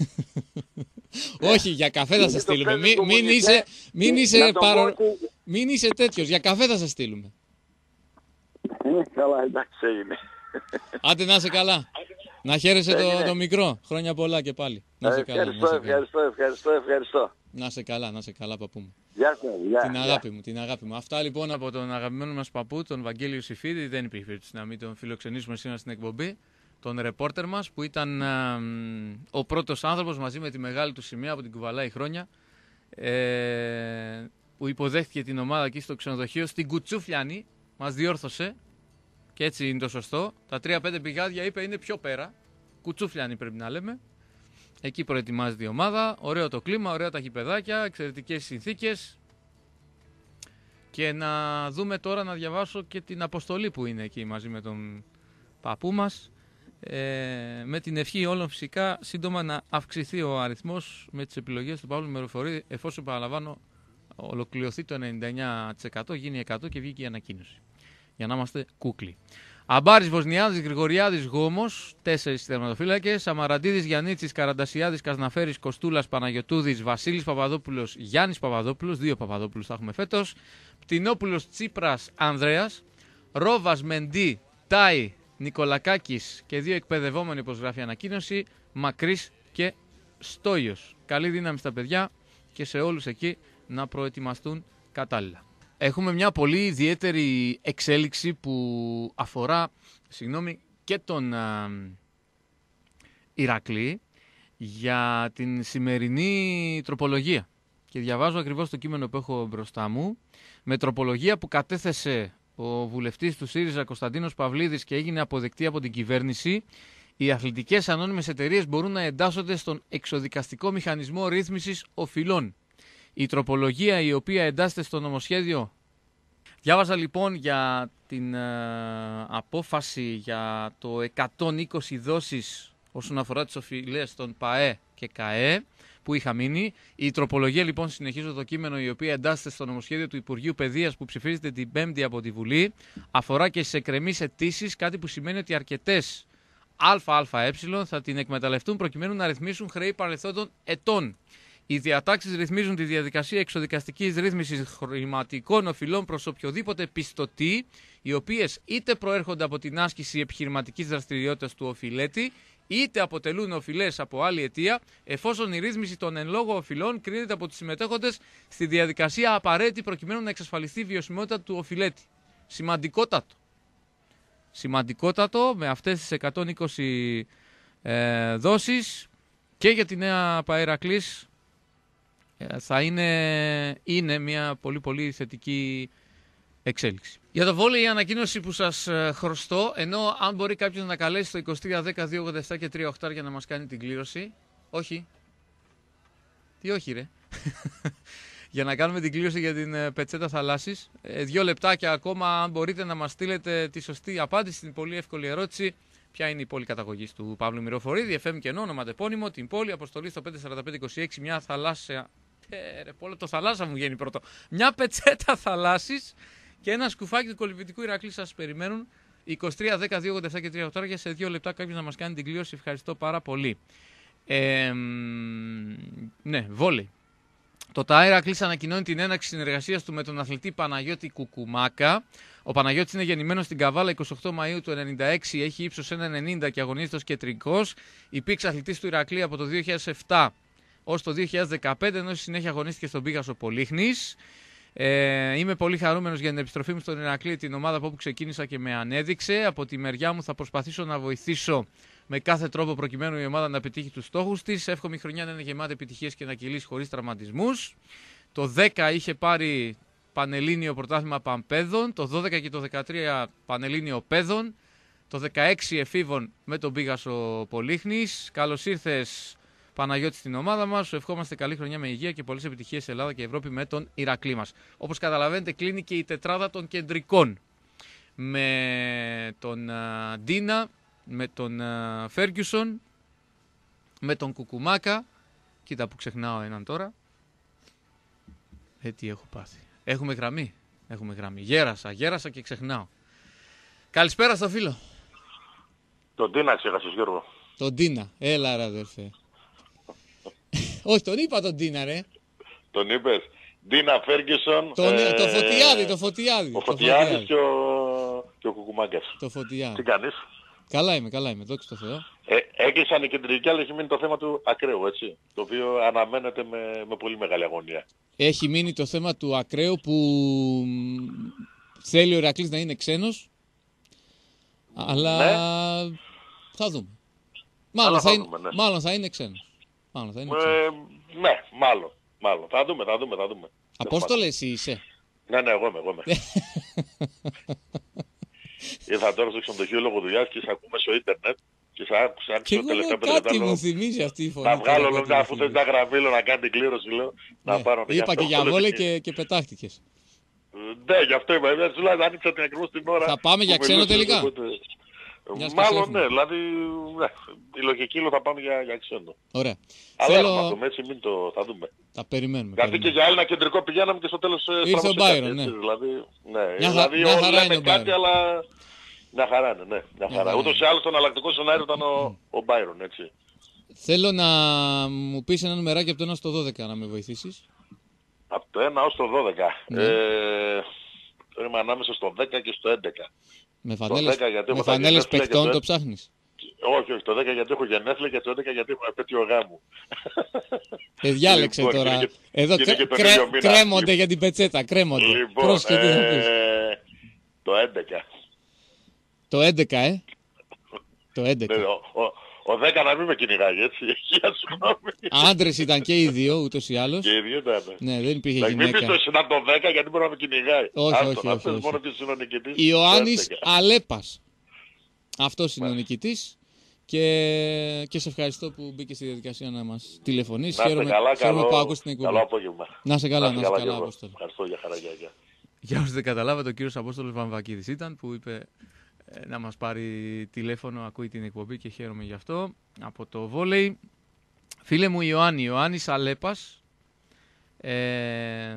Όχι, για καφέ θα σε το στείλουμε. παίρνει Μην, το μην μουνιτέ, είσαι, μην να είσαι, τον παρο... πω ότι- μην είσαι τέτοιος. Για καφέ θα σε στείλουμε. Καλά, εντάξει έγινε. Άντε να είσαι καλά. Να χαίρεσαι το, Έγινε. το μικρό. Χρόνια πολλά και πάλι. Να σε Ε, καλά. ευχαριστώ, Να σε καλά. ευχαριστώ, ευχαριστώ, ευχαριστώ. Να σε καλά, να σε καλά, παππού μου. Γεια σας, γεια. Την γεια. αγάπη μου, την αγάπη μου. Αυτά λοιπόν από τον αγαπημένο μας παππού, τον Βαγγέλιο Σιφίδη. Δεν υπήρχε περίπτωση να μην τον φιλοξενήσουμε σήμερα στην εκπομπή. Τον ρεπόρτερ μας που ήταν α, μ, ο πρώτος άνθρωπος μαζί με τη μεγάλη του σημαία που την κουβαλάει χρόνια, ε, που υποδέχτηκε την ομάδα εκεί στο ξενοδοχείο στην Κουτσούφλιανη. Μας διόρθωσε και έτσι είναι το σωστό. Τα τρία πέντε πηγάδια είπε είναι πιο πέρα. Κουτσούφλιανη πρέπει να λέμε. Εκεί προετοιμάζεται η ομάδα. Ωραίο το κλίμα, ωραία τα γηπεδάκια, εξαιρετικές συνθήκες. Και να δούμε τώρα, να διαβάσω και την αποστολή που είναι εκεί μαζί με τον παππού μας. Ε, με την ευχή όλων φυσικά σύντομα να αυξηθεί ο αριθμός με τις επιλογές του Παύλου Μυροφορίδη, εφόσον παραλαμβάνω ολοκληρωθεί το ενενήντα εννέα τοις εκατό, γίνει εκατό και βγήκε η ανακοίνωση. Για να είμαστε κούκλοι. Αμπάρης, Βοσνιάδης, Γρηγοριάδης, Γόμος, τέσσερις τερματοφύλακες. Αμαραντίδης, Γιαννίτσης, Καραντασιάδης, Κασναφέρης, Κοστούλας, Παναγιωτούδης, Βασίλης Παπαδόπουλος, Γιάννης Παπαδόπουλος, δύο Παπαδόπουλους θα έχουμε φέτος. Πτηνόπουλος, Τσίπρας, Ανδρέας. Ρόβας, Μεντί, Τάι, Νικολακάκης και δύο εκπαιδευόμενοι, όπως γράφει η ανακοίνωση, Μακρύς και Στόιος. Καλή δύναμη στα παιδιά και σε όλους εκεί να προετοιμαστούν κατάλληλα. Έχουμε μια πολύ ιδιαίτερη εξέλιξη που αφορά, συγγνώμη, και τον α, Ηρακλή για την σημερινή τροπολογία. Και διαβάζω ακριβώς το κείμενο που έχω μπροστά μου. Με τροπολογία που κατέθεσε ο βουλευτής του ΣΥΡΙΖΑ Κωνσταντίνος Παυλίδης και έγινε αποδεκτή από την κυβέρνηση, οι αθλητικές ανώνυμες εταιρείες μπορούν να εντάσσονται στον εξοδικαστικό μηχανισμό ρύθμισης οφειλών. Η τροπολογία η οποία εντάσσεται στο νομοσχέδιο. Διάβαζα λοιπόν για την ε, απόφαση για το εκατόν είκοσι δόσεις όσον αφορά τις οφειλές των ΠΑΕ και ΚΑΕ που είχα μείνει. Η τροπολογία λοιπόν, συνεχίζω το κείμενο, η οποία εντάσσεται στο νομοσχέδιο του Υπουργείου Παιδείας που ψηφίζεται την Πέμπτη από τη Βουλή, αφορά και στις εκκρεμείς αιτήσεις, κάτι που σημαίνει ότι αρκετές ΑΑΕ θα την εκμεταλλευτούν προκειμένου να ρυθμίσουν χρέη παρελθόντων ετών. Οι διατάξεις ρυθμίζουν τη διαδικασία εξοδικαστικής ρύθμισης χρηματικών οφειλών προς οποιοδήποτε πιστωτή, οι οποίες είτε προέρχονται από την άσκηση επιχειρηματικής δραστηριότητας του οφειλέτη, είτε αποτελούν οφειλές από άλλη αιτία, εφόσον η ρύθμιση των εν λόγω οφειλών κρίνεται από τους συμμετέχοντες στη διαδικασία απαραίτητη προκειμένου να εξασφαλιστεί η βιωσιμότητα του οφειλέτη. Σημαντικότατο. Σημαντικότατο με αυτές τις εκατόν είκοσι ε, δόσεις και για τη νέα ΠΑΕ Ηρακλής θα είναι, είναι μια πολύ πολύ θετική εξέλιξη. Για το βόλεϊ η ανακοίνωση που σας χρωστώ, ενώ αν μπορεί κάποιος να καλέσει στο είκοσι τρία δέκα δύο ογδόντα επτά και τρία οκτώ για να μας κάνει την κλήρωση. Όχι. Τι όχι ρε. Για να κάνουμε την κλήρωση για την πετσέτα θαλάσσης. Ε, δύο λεπτάκια ακόμα, αν μπορείτε να μας στείλετε τη σωστή απάντηση στην πολύ εύκολη ερώτηση. Ποια είναι η πόλη καταγωγής του Παύλου Μυροφορίδη, εφ εμ και ενώ, ονοματεπώνυμο, την πόλη, αποστολή στο πέντε τέσσερα πέντε είκοσι έξι, μια θαλάσσια. Ε, ρε, πόλο, το θαλάσσα μου βγαίνει πρώτο. Μια πετσέτα θαλάσσης και ένα σκουφάκι του κολυμπητικού Ηρακλή σας περιμένουν. είκοσι τρία δέκα δύο ογδόντα επτά και τρία οκτώ για σε δύο λεπτά κάποιος να μας κάνει την κλήρωση. Ευχαριστώ πάρα πολύ. Ε, ναι, βόλεϊ. Το ΤΑΕ Ηρακλής ανακοινώνει την έναρξη συνεργασίας του με τον αθλητή Παναγιώτη Κουκουμάκα. Ο Παναγιώτης είναι γεννημένος στην Καβάλα εικοστή ογδόη Μαΐου του ενενήντα έξι, έχει ύψος ένα ενενήντα και αγωνίζεται ως κεντρικός. Υπήρξε αθλητής του Ηρακλή από το δύο χιλιάδες επτά ως το δύο χιλιάδες δεκαπέντε, ενώ στη συνέχεια αγωνίστηκε στον Πίγασο Πολύχνης. Ε, είμαι πολύ χαρούμενος για την επιστροφή μου στον Ηρακλή, την ομάδα από όπου ξεκίνησα και με ανέδειξε. Από τη μεριά μου θα προσπαθήσω να βοηθήσω με κάθε τρόπο προκειμένου η ομάδα να πετύχει τους στόχους της. Εύχομαι η χρονιά να είναι γεμάτη επιτυχίες και να κυλήσει χωρίς τραυματισμούς. Το δέκα είχε πάρει Πανελλήνιο πρωτάθλημα Παμπέδων, το δώδεκα και το δεκατρία Πανελλήνιο Πέδων, το δεκαέξι εφήβων με τον Πίγασο Πολύχνης. Καλώς ήρθες Παναγιώτη στην ομάδα μας. Σου ευχόμαστε καλή χρονιά με υγεία και πολλές επιτυχίες σε Ελλάδα και Ευρώπη με τον Ηρακλή μας. Όπως καταλαβαίνετε, κλείνει και η τετράδα των κεντρικών. Με τον uh, Ντίνα, με τον Φέργκιουσον, uh, με τον Κουκουμάκα. Κοίτα που ξεχνάω έναν τώρα. Ε, τι έχω πάθει. Έχουμε γραμμή. Έχουμε γραμμή. Γέρασα, γέρασα και ξεχνάω. Καλησπέρα στο φίλο. Τον Ντίνα ξέχασες, Γιώργο. Τον Ντίνα. Έλα ρε αδερφέ. Όχι, τον είπα τον Ντίνα ρε. Τον είπες. Ντίνα Φέργκισον. Τον, ε... Το Φωτιάδη, το Φωτιάδη. Ο Φωτιάδης και ο, και ο Κουκουμάκας. Το Φωτιάδη. Τι κάνεις? Καλά είμαι, καλά είμαι, δόξα τω Θεώ. Ε, έκλεισαν οι κεντρικοί, αλλά έχει μείνει το θέμα του ακραίου, έτσι. Το οποίο αναμένεται με, με πολύ μεγάλη αγωνία. Έχει μείνει το θέμα του ακραίου που θέλει ο Ηρακλής να είναι ξένος, αλλά Ναι. θα δούμε. Μάλλον, Αλλά θα, θα είναι, δούμε, ναι. μάλλον θα είναι ξένος. Μάλλον θα είναι Ε, ξένος. ναι, μάλλον. Μάλλον. Θα δούμε, θα δούμε, θα δούμε. Απόστολε, εσύ είσαι. Ναι, ναι, εγώ είμαι, εγώ είμαι. Ήρθα τώρα στο ξενοδοχείο λόγω δουλειάς και σε ακούμε στο ίντερνετ και σε άκουσα Και στο εγώ τελευταίο λέω, κάτι πεντάλεπτο. μου θυμίζει αυτή η φωνή. Να τώρα, βγάλω κάτι λέω μου μια αφού θυμίζει. δεν τα γραμμή, λέω, να κάνει την κλήρωση, λέω, να Ναι. πάρω. Είπα και για βόλε και, και πετάχτηκες. Ναι, γι' αυτό είπα. Ε, Σου λέω, άνοιξα την ακριβώς την ώρα. Θα πάμε που για ξένο μιλούσες, τελικά? οπότε- Μιας και Μάλλον σέφουμε. ναι, δηλαδή ναι, η λογική λέω θα πάμε για, για ξένο. Ωραία. Αλλά Θέλω... έχουμε αυτό, έτσι μην το θα δούμε. Τα περιμένουμε. Γιατί και περιμένουμε. για Έλληνα κεντρικό πηγαίναμε και στο τέλος ε, Ήρθε ο στραβώσε κάτι, Byron, ναι. έτσι, Δηλαδή, ναι. Μια χα- δηλαδή μια όλοι χαρά λένε είναι ο κάτι, Byron. αλλά μια χαρά είναι, ναι. Μια χαρά. χαρά Ούτως είναι. ή άλλως το εναλλακτικό σενάριο ήταν ο, ο Byron, έτσι. Θέλω να μου πεις ένα νούμεράκι από το ένα στο δώδεκα να με βοηθήσεις. Από το ένα ως το δώδεκα. Ναι. Ε, είμαι ανάμεσα στο δέκα και στο έντεκα. Με φανέλες, δέκα γιατί με έχω τα φανέλες γενέθλια παικτών και το- το ψάχνεις. Όχι, όχι, το δέκα γιατί έχω γενέθλια και το έντεκα γιατί έχω επέτειο γάμου. Ε, διάλεξε Λοιπόν, τώρα. είναι και- Εδώ είναι κρέ- και τον κρέ- ίδιο μήνα. κρέμονται για την πετσέτα. Κρέμονται. Λοιπόν, Πρόσεχε τι θα πεις. ε, το έντεκα. Το έντεκα, ε. Το Ναι, έντεκα. ο, ο, ο δέκα να μην με κυνηγάει, έτσι. Χίλια συγγνώμη. Άντρες ήταν και οι δύο, ούτως ή άλλως. Και οι δύο ήταν. Ναι, δεν υπήρχε Δηλαδή, μην πεις γυναίκα. το να το δέκα γιατί μπορεί να με κυνηγάει. Όχι, Άστο, όχι, να όχι, πες όχι. μόνο ποιος είναι ο νικητής. Ιωάννης Το έντεκα. Αλέπας. Αυτός είναι ο νικητής. Και, και σε ευχαριστώ που μπήκε στη διαδικασία να μας τηλεφωνήσεις. Να είστε Χαίρομαι, καλά, χαίρομαι που καλό, άκουσες την εκπομπή. καλό απόγευμα. Να είσαι καλά, να είσαι καλά, Γιώργο. Απόστολε. Ευχαριστώ για χαρά, γεια, γεια. Για όσους δεν καταλάβατε, ο κύριος Απόστολος Βαμβακίδης ήταν που είπε ε, να μας πάρει τηλέφωνο, ακούει την εκπομπή και χαίρομαι γι' αυτό. Από το βόλεϊ, φίλε μου Ιωάννη, Ιωάννης Αλέπας, ε,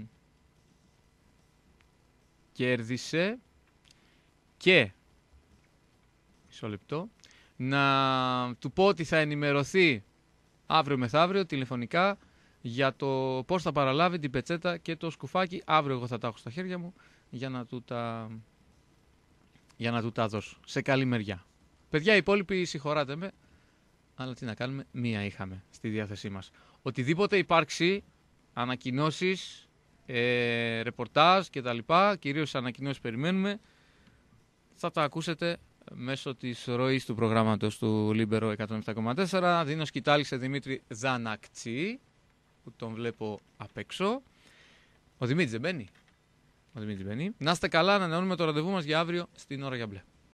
κέρδισε και, μισό λεπτό, να του πω ότι θα ενημερωθεί αύριο μεθαύριο τηλεφωνικά για το πώς θα παραλάβει την πετσέτα και το σκουφάκι. Αύριο εγώ θα τα έχω στα χέρια μου για να του τα, για να του τα δώσω. Σε καλή μεριά. Παιδιά, οι υπόλοιποι συγχωράτε με, αλλά τι να κάνουμε, μία είχαμε στη διάθεσή μας. Οτιδήποτε υπάρξει, ανακοινώσεις, ε, ρεπορτάζ κτλ. Κυρίως ανακοινώσεις περιμένουμε, θα τα ακούσετε μέσω της ροής του προγράμματος του Λίμπερο εκατόν επτά κόμμα τέσσερα. Δίνω σκητάλη σε Δημήτρη Ζανακτσί, που τον βλέπω απ' έξω. Ο Δημήτρης δεν μπαίνει. Ο Δημήτρης μπαίνει. Να είστε καλά, να ανανεώνουμε το ραντεβού μας για αύριο στην ώρα για μπλε.